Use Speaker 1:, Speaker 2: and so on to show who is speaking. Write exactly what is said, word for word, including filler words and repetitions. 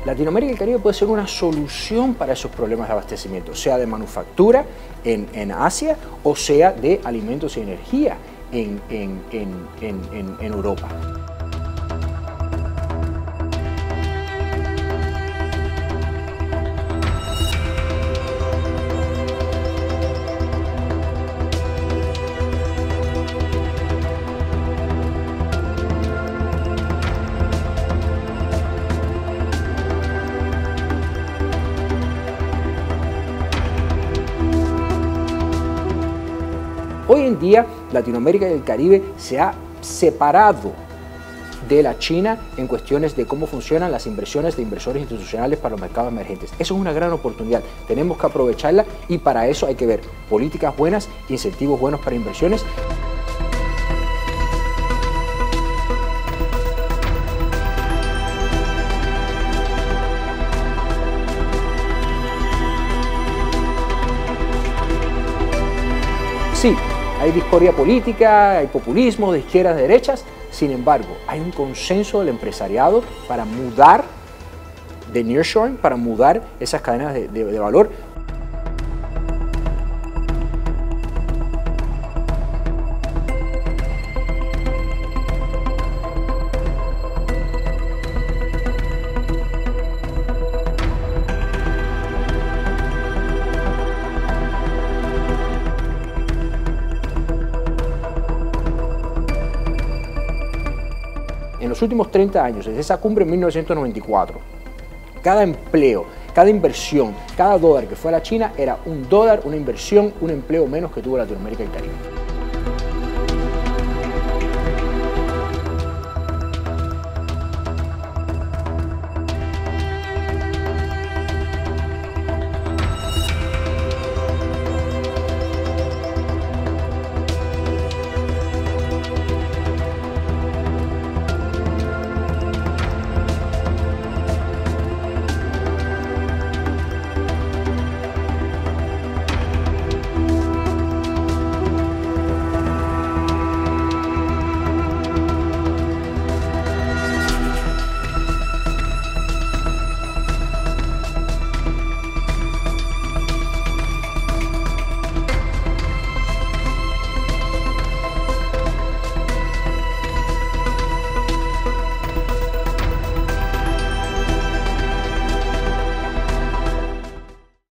Speaker 1: Latinoamérica y el Caribe puede ser una solución para esos problemas de abastecimiento, sea de manufactura en, en Asia o sea de alimentos y energía en, en, en, en, en, en Europa. Hoy en día, Latinoamérica y el Caribe se ha separado de la China en cuestiones de cómo funcionan las inversiones de inversores institucionales para los mercados emergentes. Eso es una gran oportunidad, tenemos que aprovecharla y para eso hay que ver políticas buenas, incentivos buenos para inversiones. Sí, hay discordia política, hay populismo de izquierdas, de derechas, sin embargo, hay un consenso del empresariado para mudar de nearshoring, para mudar esas cadenas de, de, de valor. En los últimos treinta años, desde esa cumbre en mil novecientos noventa y cuatro, cada empleo, cada inversión, cada dólar que fue a la China era un dólar, una inversión, un empleo menos que tuvo Latinoamérica y el Caribe.